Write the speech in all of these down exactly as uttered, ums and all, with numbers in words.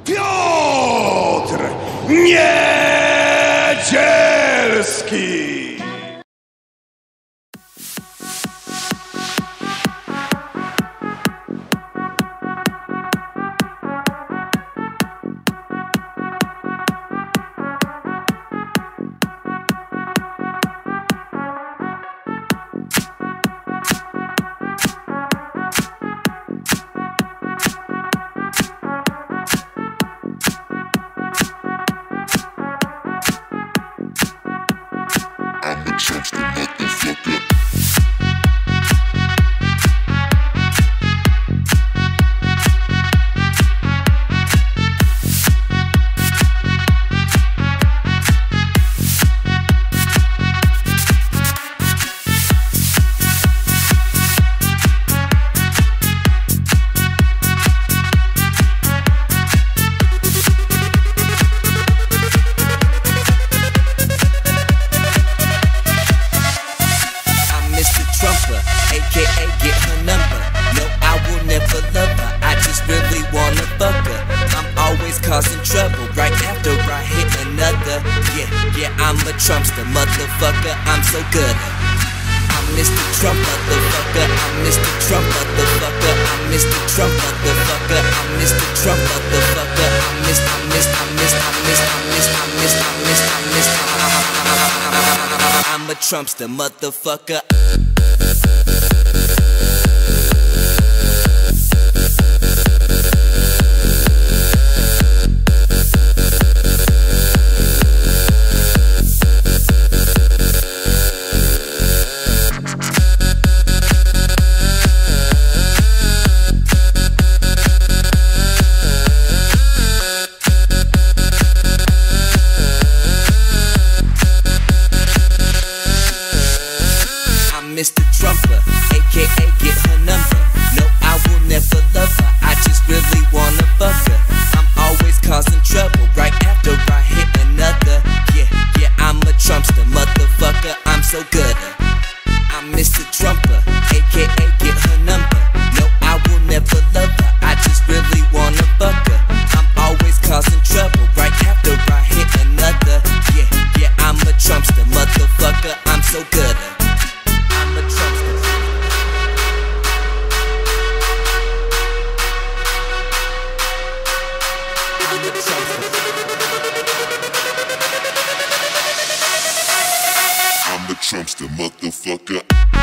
Piotr Niedzielski! Causing trouble right after I hit another. Yeah, yeah, I'm a Trumpster, motherfucker, I'm so good. I'm Mister Trump, motherfucker, I'm Mister Trump, motherfucker, I'm Mister Trump, motherfucker, I'm Mister Trump, motherfucker, I'm Mister, I'm Mister, I'm Mister, I'm Mister, I'm Mister, I'm Mister, I'm Mister, I'm Mister, I'm a Trumpster, motherfucker. Mister Trumper, aka get her number. No, I will never love her, I just really wanna fuck her. I'm always causing trouble right after I hit another. Yeah, yeah, I'm a Trumpster, motherfucker, I'm so good. I'm Mister Trumper, aka get her number. No, I will never love her, I just really wanna fuck her. I'm always causing trouble right after I hit another. Yeah, yeah, I'm a Trumpster, motherfucker, I'm so good. I'm a Trumpster. I'm a Trumpster. I'm a Trumpster, motherfucker.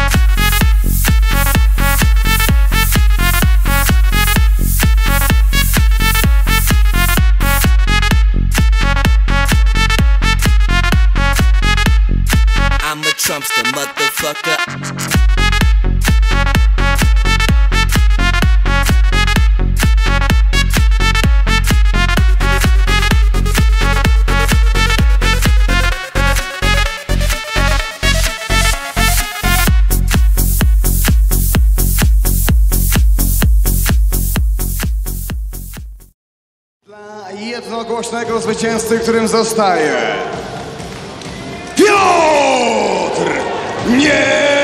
I'm a Trumpster, motherfucker. Dla jednogłośnego zwycięzcy, którym zostaje Piotr Niedzielski!